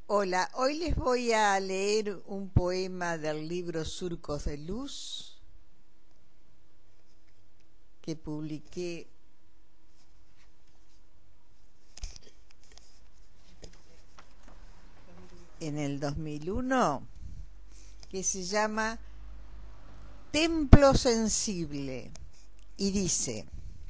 Hola, hoy les voy a leer un poema del libro Surcos de Luz que publiqué en el 2001, que se llama Templo Sensible, y dice: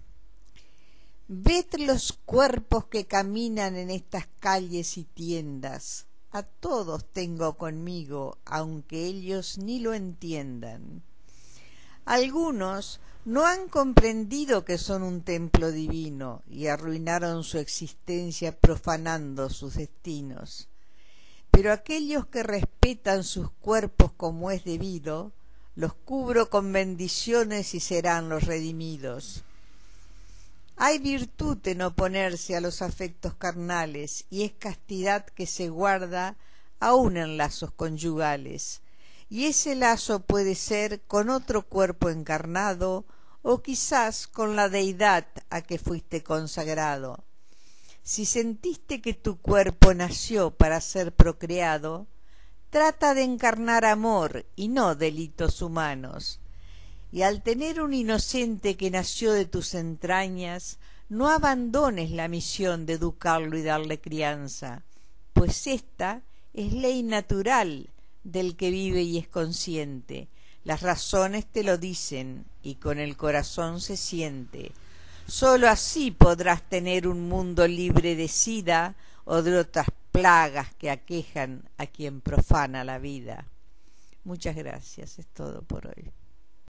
ved los cuerpos que caminan en estas calles y tiendas, a todos tengo conmigo, aunque ellos ni lo entiendan. Algunos no han comprendido que son un templo divino y arruinaron su existencia profanando sus destinos. Pero aquellos que respetan sus cuerpos como es debido, los cubro con bendiciones y serán los redimidos. Hay virtud en oponerse a los afectos carnales, y es castidad que se guarda aún en lazos conyugales. Y ese lazo puede ser con otro cuerpo encarnado, o quizás con la deidad a que fuiste consagrado. Si sentiste que tu cuerpo nació para ser procreado, trata de encarnar amor y no delitos humanos. Y al tener un inocente que nació de tus entrañas, no abandones la misión de educarlo y darle crianza, pues esta es ley natural del que vive y es consciente. Las razones te lo dicen y con el corazón se siente. Sólo así podrás tener un mundo libre de sida o de otras plagas que aquejan a quien profana la vida. Muchas gracias, es todo por hoy.